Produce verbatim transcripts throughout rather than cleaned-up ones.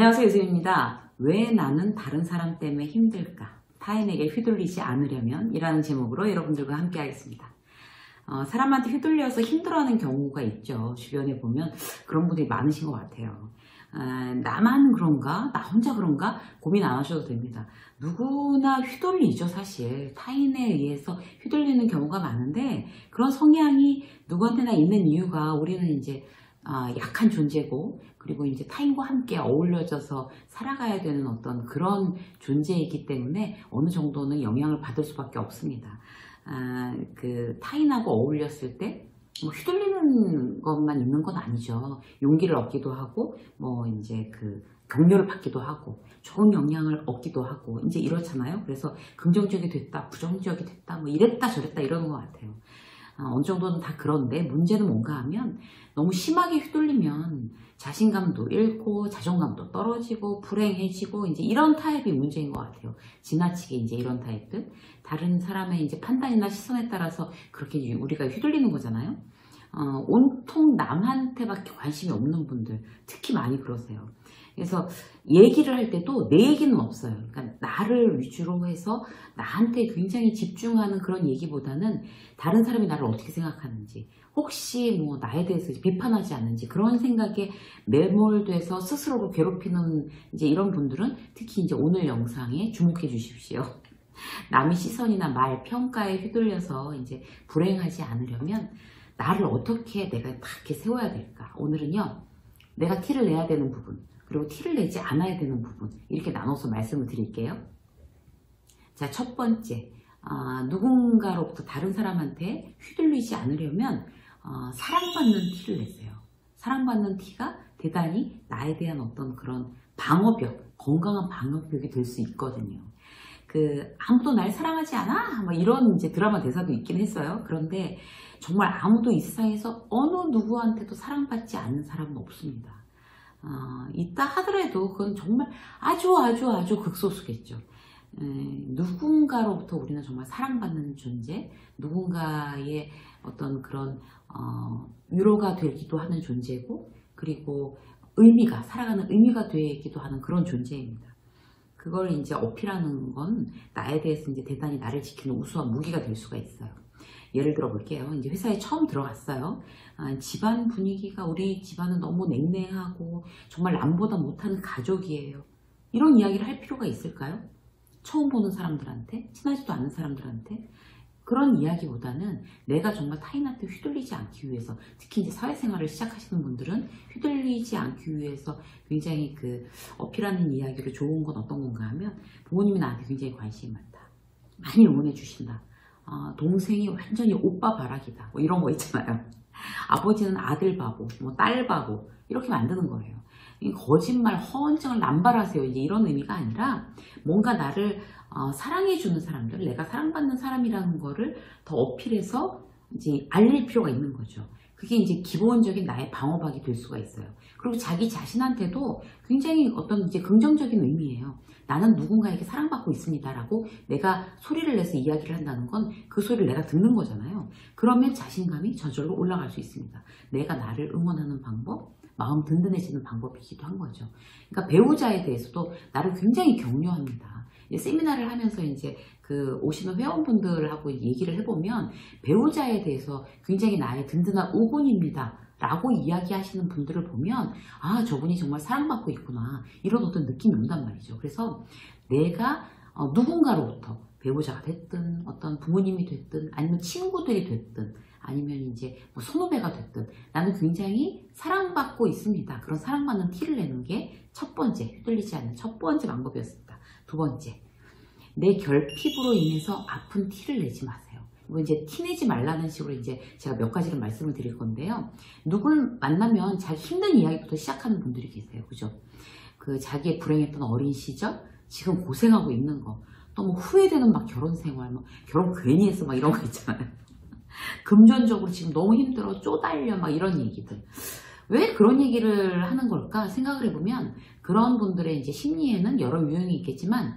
안녕하세요, 유수입니다. 왜 나는 다른 사람 때문에 힘들까? 타인에게 휘둘리지 않으려면 이라는 제목으로 여러분들과 함께 하겠습니다. 어, 사람한테 휘둘려서 힘들어하는 경우가 있죠. 주변에 보면 그런 분들이 많으신 것 같아요. 아, 나만 그런가? 나 혼자 그런가? 고민 안 하셔도 됩니다. 누구나 휘둘리죠, 사실. 타인에 의해서 휘둘리는 경우가 많은데 그런 성향이 누구한테나 있는 이유가 우리는 이제 아, 약한 존재고 그리고 이제 타인과 함께 어울려져서 살아가야 되는 어떤 그런 존재이기 때문에 어느 정도는 영향을 받을 수밖에 없습니다. 아, 그 타인하고 어울렸을 때 뭐 휘둘리는 것만 있는 건 아니죠. 용기를 얻기도 하고 뭐 이제 그 격려를 받기도 하고 좋은 영향을 얻기도 하고 이제 이렇잖아요. 그래서 긍정적이 됐다, 부정적이 됐다, 뭐 이랬다 저랬다 이러는 것 같아요. 어, 어느 정도는 다 그런데 문제는 뭔가 하면 너무 심하게 휘둘리면 자신감도 잃고 자존감도 떨어지고 불행해지고 이제 이런 타입이 문제인 것 같아요. 지나치게 이제 이런 타입들 다른 사람의 이제 판단이나 시선에 따라서 그렇게 우리가 휘둘리는 거잖아요. 어, 온통 남한테밖에 관심이 없는 분들 특히 많이 그러세요. 그래서 얘기를 할 때도 내 얘기는 없어요. 그러니까 나를 위주로 해서 나한테 굉장히 집중하는 그런 얘기보다는 다른 사람이 나를 어떻게 생각하는지 혹시 뭐 나에 대해서 비판하지 않는지 그런 생각에 매몰돼서 스스로를 괴롭히는 이제 이런 분들은 특히 이제 오늘 영상에 주목해 주십시오. 남의 시선이나 말, 평가에 휘둘려서 이제 불행하지 않으려면 나를 어떻게 내가 이렇게 세워야 될까? 오늘은요, 내가 티를 내야 되는 부분 그리고 티를 내지 않아야 되는 부분 이렇게 나눠서 말씀을 드릴게요. 자, 첫 번째, 어, 누군가로부터 다른 사람한테 휘둘리지 않으려면 어, 사랑받는 티를 내세요. 사랑받는 티가 대단히 나에 대한 어떤 그런 방어벽, 건강한 방어벽이 될 수 있거든요. 그 아무도 날 사랑하지 않아? 뭐 이런 이제 드라마 대사도 있긴 했어요. 그런데 정말 아무도 이 세상에서 어느 누구한테도 사랑받지 않는 사람은 없습니다. 어, 있다 하더라도 그건 정말 아주 아주 아주 극소수겠죠. 에, 누군가로부터 우리는 정말 사랑받는 존재, 누군가의 어떤 그런 어, 위로가 되기도 하는 존재고 그리고 의미가, 살아가는 의미가 되기도 하는 그런 존재입니다. 그걸 이제 어필하는 건 나에 대해서 이제 대단히 나를 지키는 우수한 무기가 될 수가 있어요. 예를 들어 볼게요. 이제 회사에 처음 들어갔어요. 아, 집안 분위기가 우리 집안은 너무 냉랭하고 정말 남보다 못하는 가족이에요. 이런 이야기를 할 필요가 있을까요? 처음 보는 사람들한테, 친하지도 않은 사람들한테 그런 이야기보다는 내가 정말 타인한테 휘둘리지 않기 위해서 특히 이제 사회생활을 시작하시는 분들은 휘둘리지 않기 위해서 굉장히 그 어필하는 이야기로 좋은 건 어떤 건가 하면 부모님이 나한테 굉장히 관심이 많다. 많이 응원해 주신다. 어, 동생이 완전히 오빠 바라기다. 뭐 이런 거 있잖아요. 아버지는 아들 바보, 뭐 딸 바보 이렇게 만드는 거예요. 거짓말, 허언증을 남발하세요. 이제 이런 의미가 아니라 뭔가 나를 어, 사랑해주는 사람들, 내가 사랑받는 사람이라는 거를 더 어필해서 이제 알릴 필요가 있는 거죠. 그게 이제 기본적인 나의 방어막이 될 수가 있어요. 그리고 자기 자신한테도 굉장히 어떤 이제 긍정적인 의미예요. 나는 누군가에게 사랑받고 있습니다 라고 내가 소리를 내서 이야기를 한다는 건 그 소리를 내가 듣는 거잖아요. 그러면 자신감이 저절로 올라갈 수 있습니다. 내가 나를 응원하는 방법, 마음 든든해지는 방법이기도 한 거죠. 그러니까 배우자에 대해서도 나를 굉장히 격려합니다. 세미나를 하면서 이제 그 오시는 회원분들하고 얘기를 해보면 배우자에 대해서 굉장히 나의 든든한 우군입니다 라고 이야기하시는 분들을 보면 아, 저분이 정말 사랑받고 있구나 이런 어떤 느낌이 온단 말이죠. 그래서 내가 어, 누군가로부터 배우자가 됐든 어떤 부모님이 됐든 아니면 친구들이 됐든 아니면 이제 뭐 선후배가 됐든 나는 굉장히 사랑받고 있습니다. 그런 사랑받는 티를 내는 게 첫 번째, 휘둘리지 않는 첫 번째 방법이었습니다. 두 번째, 내 결핍으로 인해서 아픈 티를 내지 마세요. 이거 이제 티 내지 말라는 식으로 이제 제가 몇 가지를 말씀을 드릴 건데요. 누굴 만나면 자기 힘든 이야기부터 시작하는 분들이 계세요. 그죠? 그 자기의 불행했던 어린 시절, 지금 고생하고 있는 거, 또 뭐 후회되는 막 결혼 생활, 막 결혼 괜히 했어, 막 이런 거 있잖아요. 금전적으로 지금 너무 힘들어, 쪼달려, 막 이런 얘기들. 왜 그런 얘기를 하는 걸까 생각을 해보면 그런 분들의 이제 심리에는 여러 유형이 있겠지만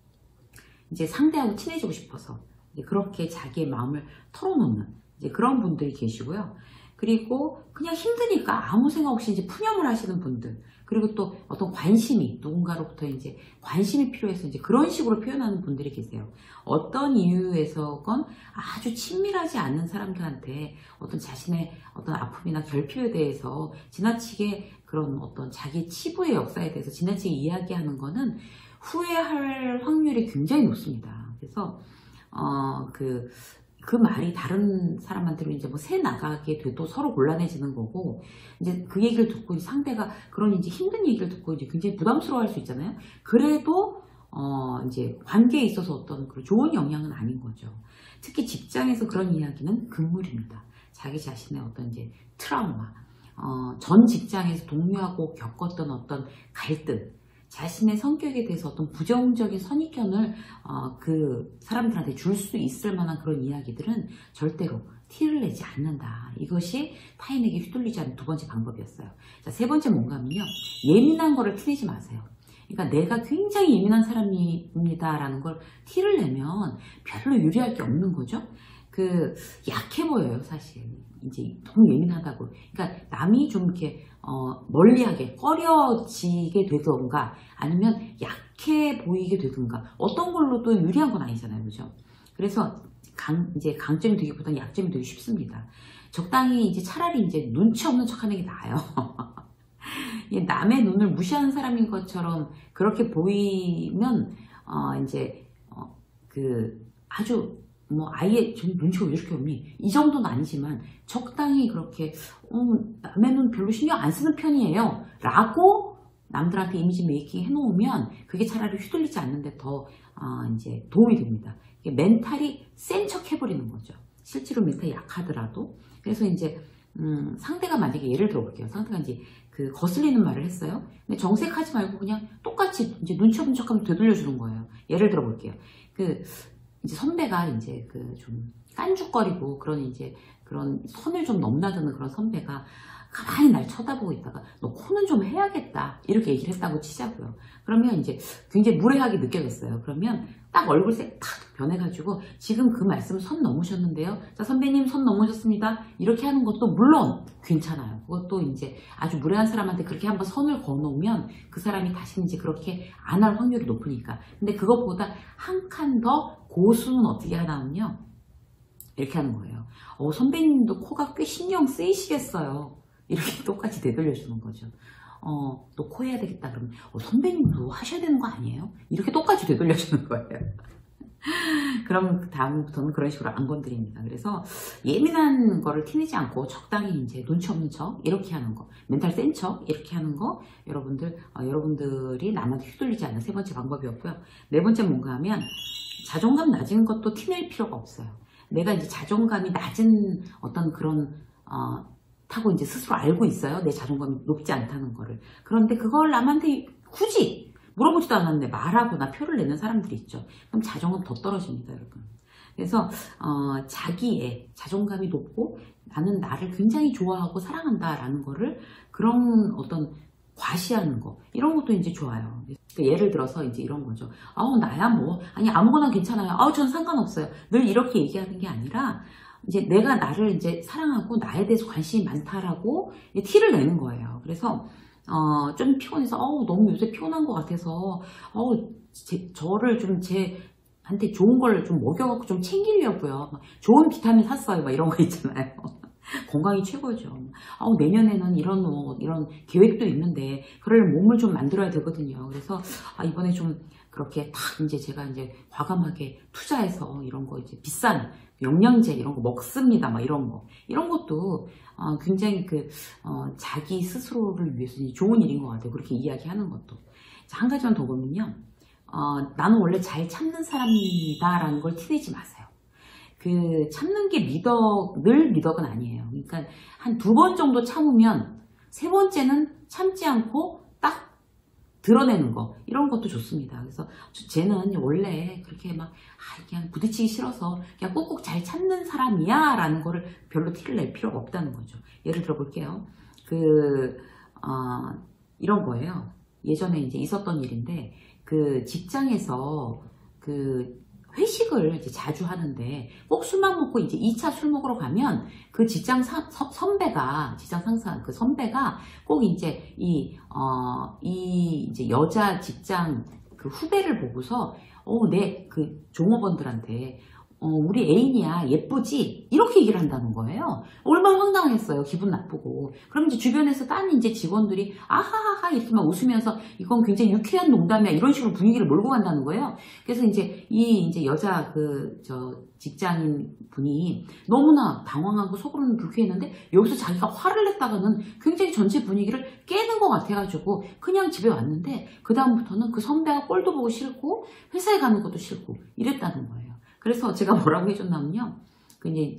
이제 상대하고 친해지고 싶어서 이제 그렇게 자기의 마음을 털어놓는 이제 그런 분들이 계시고요. 그리고 그냥 힘드니까 아무 생각 없이 이제 푸념을 하시는 분들 그리고 또 어떤 관심이, 누군가로부터 이제 관심이 필요해서 이제 그런 식으로 표현하는 분들이 계세요. 어떤 이유에서건 아주 친밀하지 않는 사람들한테 어떤 자신의 어떤 아픔이나 결핍에 대해서 지나치게 그런 어떤 자기 치부의 역사에 대해서 지나치게 이야기하는 거는 후회할 확률이 굉장히 높습니다. 그래서, 어, 그, 그 말이 다른 사람한테로 이제 뭐 새 나가게 돼도 서로 곤란해지는 거고, 이제 그 얘기를 듣고 상대가 그런 이제 힘든 얘기를 듣고 이제 굉장히 부담스러워 할 수 있잖아요. 그래도, 어, 이제 관계에 있어서 어떤 그런 좋은 영향은 아닌 거죠. 특히 직장에서 그런 이야기는 금물입니다. 자기 자신의 어떤 이제 트라우마, 어, 전 직장에서 동료하고 겪었던 어떤 갈등, 자신의 성격에 대해서 어떤 부정적인 선입견을 어, 그 사람들한테 줄 수 있을 만한 그런 이야기들은 절대로 티를 내지 않는다. 이것이 타인에게 휘둘리지 않는 두 번째 방법이었어요. 자, 세 번째 뭔가 하면요. 예민한 거를 티내지 마세요. 그러니까 내가 굉장히 예민한 사람입니다 라는 걸 티를 내면 별로 유리할 게 없는 거죠. 그 약해 보여요, 사실. 이제 너무 예민하다고. 그러니까 남이 좀 이렇게 어, 멀리하게 꺼려지게 되던가 아니면 약해 보이게 되던가 어떤 걸로도 유리한 건 아니잖아요, 그죠? 그래서 강 이제 강점이 되기보다는 약점이 되기 쉽습니다. 적당히 이제 차라리 이제 눈치 없는 척하는 게 나아요. 남의 눈을 무시하는 사람인 것처럼 그렇게 보이면 어, 이제 어, 그 아주 뭐 아예 좀 눈치가 왜 이렇게 없니? 이 정도는 아니지만 적당히 그렇게 어, 남의 눈 별로 신경 안 쓰는 편이에요 라고 남들한테 이미지 메이킹 해놓으면 그게 차라리 휘둘리지 않는데 더 어, 이제 도움이 됩니다. 멘탈이 센 척 해버리는 거죠. 실제로 멘탈이 약하더라도. 그래서 이제 음, 상대가 만약에 예를 들어볼게요. 상대가 이제 그 거슬리는 말을 했어요. 근데 정색하지 말고 그냥 똑같이 이제 눈치 없는 척하면 되돌려주는 거예요. 예를 들어볼게요. 그 이제 선배가 이제 그 좀 깐죽거리고 그런 이제 그런 선을 좀 넘나드는 그런 선배가 가만히 날 쳐다보고 있다가 너 코는 좀 해야겠다 이렇게 얘기를 했다고 치자고요. 그러면 이제 굉장히 무례하게 느껴졌어요. 그러면 딱 얼굴색 탁 변해가지고 지금 그 말씀 선 넘으셨는데요. 자, 선배님 선 넘으셨습니다. 이렇게 하는 것도 물론 괜찮아요. 그것도 이제 아주 무례한 사람한테 그렇게 한번 선을 거놓으면 그 사람이 다시 이제 그렇게 안 할 확률이 높으니까. 근데 그것보다 한 칸 더 고수는 어떻게 하냐면요. 이렇게 하는 거예요. 어, 선배님도 코가 꽤 신경 쓰이시겠어요. 이렇게 똑같이 되돌려주는 거죠. 어, 너 코 해야 되겠다. 그러면 어, 선배님도 하셔야 되는 거 아니에요? 이렇게 똑같이 되돌려주는 거예요. 그럼 다음부터는 그런 식으로 안 건드립니다. 그래서 예민한 거를 티내지 않고 적당히 이제 눈치 없는 척 이렇게 하는 거, 멘탈 센 척 이렇게 하는 거 여러분들 어, 여러분들이 남한테 휘둘리지 않는 세 번째 방법이었고요. 네 번째 뭔가 하면 자존감 낮은 것도 티낼 필요가 없어요. 내가 이제 자존감이 낮은 어떤 그런 어, 타고 이제 스스로 알고 있어요. 내 자존감이 높지 않다는 거를. 그런데 그걸 남한테 굳이 물어보지도 않았는데 말하거나 표를 내는 사람들이 있죠. 그럼 자존감 더 떨어집니다, 여러분. 그래서 어, 자기의 자존감이 높고 나는 나를 굉장히 좋아하고 사랑한다라는 거를 그런 어떤 과시하는 거 이런 것도 이제 좋아요. 그러니까 예를 들어서 이제 이런 거죠. 아우 나야 뭐 아니 아무거나 괜찮아요. 아우 전 상관없어요. 늘 이렇게 얘기하는 게 아니라 이제 내가 나를 이제 사랑하고 나에 대해서 관심이 많다라고 티를 내는 거예요. 그래서 어, 좀 피곤해서 어우 너무 요새 피곤한 것 같아서 어우 제, 저를 좀 제한테 좋은 걸 좀 먹여갖고 좀 챙기려고요. 좋은 비타민 샀어요. 막 이런 거 있잖아요. 건강이 최고죠. 어, 내년에는 이런 뭐 이런 계획도 있는데 그럴 몸을 좀 만들어야 되거든요. 그래서 아, 이번에 좀 그렇게 딱 이제 제가 이제 과감하게 투자해서 이런 거 이제 비싼 영양제 이런 거 먹습니다. 막 이런 거 이런 것도 어, 굉장히 그 어, 자기 스스로를 위해서 좋은 일인 것 같아요. 그렇게 이야기하는 것도. 자, 한 가지만 더 보면요. 어, 나는 원래 잘 참는 사람이다라는 걸 티내지 마세요. 그 참는 게 미덕, 늘 미덕은 아니에요. 그러니까 한 두 번 정도 참으면 세 번째는 참지 않고 딱 드러내는 거 이런 것도 좋습니다. 그래서 쟤는 원래 그렇게 막 아, 그냥 부딪히기 싫어서 그냥 꾹꾹 잘 참는 사람이야 라는 거를 별로 티를 낼 필요가 없다는 거죠. 예를 들어 볼게요. 그 어, 이런 거예요. 예전에 이제 있었던 일인데 그 직장에서 그 회식을 이제 자주 하는데 꼭 술만 먹고 이제 이 차 술 먹으러 가면 그 직장 사, 서, 선배가, 직장 상사 그 선배가 꼭 이제 이, 어, 이 이제 여자 직장 그 후배를 보고서 어, 내 그 종업원들한테 어, 우리 애인이야, 예쁘지? 이렇게 얘기를 한다는 거예요. 얼마나 황당했어요. 기분 나쁘고. 그럼 이제 주변에서 딴 이제 직원들이 아하하하 이렇게 막 웃으면서 이건 굉장히 유쾌한 농담이야. 이런 식으로 분위기를 몰고 간다는 거예요. 그래서 이제 이 이제 여자 그 저 직장인 분이 너무나 당황하고 속으로는 불쾌했는데 여기서 자기가 화를 냈다가는 굉장히 전체 분위기를 깨는 것 같아가지고 그냥 집에 왔는데 그다음부터는 그 선배가 꼴도 보고 싫고 회사에 가는 것도 싫고 이랬다는 거예요. 그래서 제가 뭐라고 해줬냐면요. 그 이제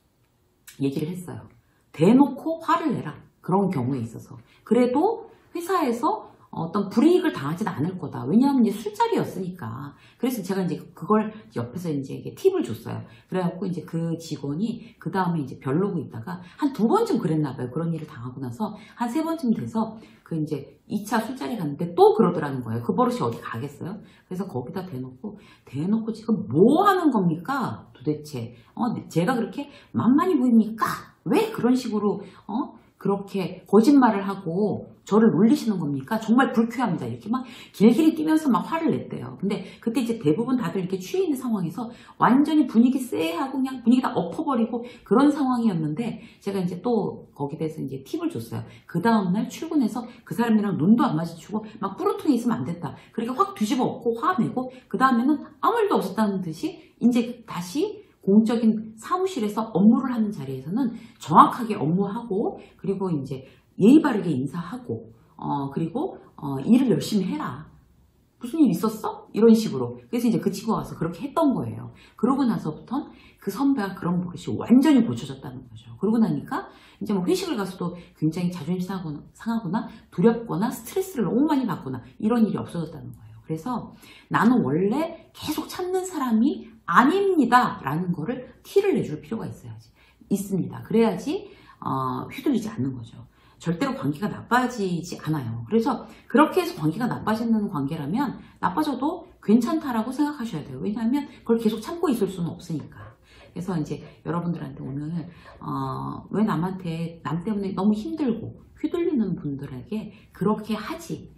얘기를 했어요. 대놓고 화를 내라. 그런 경우에 있어서. 그래도 회사에서 어떤 불이익을 당하지는 않을 거다. 왜냐하면 이제 술자리였으니까. 그래서 제가 이제 그걸 옆에서 이제 팁을 줬어요. 그래갖고 이제 그 직원이 그 다음에 이제 별로고 있다가 한 두 번쯤 그랬나 봐요. 그런 일을 당하고 나서 한 세 번쯤 돼서 그 이제 이 차 술자리 갔는데 또 그러더라는 거예요. 그 버릇이 어디 가겠어요? 그래서 거기다 대놓고 대놓고 지금 뭐 하는 겁니까? 도대체 어 제가 그렇게 만만히 보입니까? 왜 그런 식으로 어 그렇게 거짓말을 하고 저를 놀리시는 겁니까? 정말 불쾌합니다. 이렇게 막 길길이 뛰면서 막 화를 냈대요. 근데 그때 이제 대부분 다들 이렇게 취해 있는 상황에서 완전히 분위기 쎄하고 그냥 분위기 다 엎어버리고 그런 상황이었는데 제가 이제 또 거기에 대해서 이제 팁을 줬어요. 그 다음날 출근해서 그 사람이랑 눈도 안 마주치고 막 뿌러퉁이 있으면 안 됐다. 그러니까 확 뒤집어 엎고 화내고 그 다음에는 아무 일도 없었다는 듯이 이제 다시 공적인 사무실에서 업무를 하는 자리에서는 정확하게 업무하고 그리고 이제 예의 바르게 인사하고 어 그리고 어 일을 열심히 해라. 무슨 일 있었어? 이런 식으로. 그래서 이제 그 친구가 와서 그렇게 했던 거예요. 그러고 나서부터 그 선배가 그런 버릇이 완전히 고쳐졌다는 거죠. 그러고 나니까 이제 뭐 회식을 가서도 굉장히 자존심 상하거나, 상하거나 두렵거나 스트레스를 너무 많이 받거나 이런 일이 없어졌다는 거예요. 그래서 나는 원래 계속 참는 사람이 아닙니다 라는 거를 티를 내줄 필요가 있어야지 있습니다. 그래야지 어, 휘둘리지 않는 거죠. 절대로 관계가 나빠지지 않아요. 그래서 그렇게 해서 관계가 나빠지는 관계라면 나빠져도 괜찮다라고 생각하셔야 돼요. 왜냐하면 그걸 계속 참고 있을 수는 없으니까. 그래서 이제 여러분들한테 오늘 어, 왜 남한테 남 때문에 너무 힘들고 휘둘리는 분들에게 그렇게 하지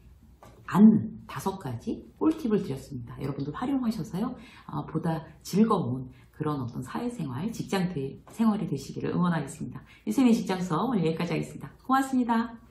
않는 다섯 가지 꿀팁을 드렸습니다. 여러분들 활용하셔서요. 어, 보다 즐거운 그런 어떤 사회생활, 직장 생활이 되시기를 응원하겠습니다. 유쌤의 직장 수업 오늘 여기까지 하겠습니다. 고맙습니다.